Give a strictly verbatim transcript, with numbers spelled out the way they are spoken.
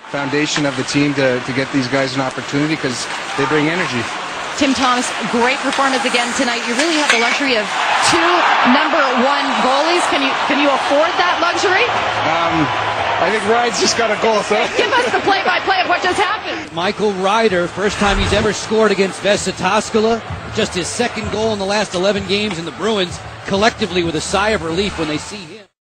foundation of the team to, to get these guys an opportunity because they bring energy. Tim Thomas, great performance again tonight. You really have the luxury of two number one goalies. Can you can you afford that luxury? Um, I think Ryder's just got a goal, so. Give us the play-by-play of what just happened. Michael Ryder, first time he's ever scored against Vesa Toskala. Just his second goal in the last eleven games, and the Bruins collectively with a sigh of relief when they see him.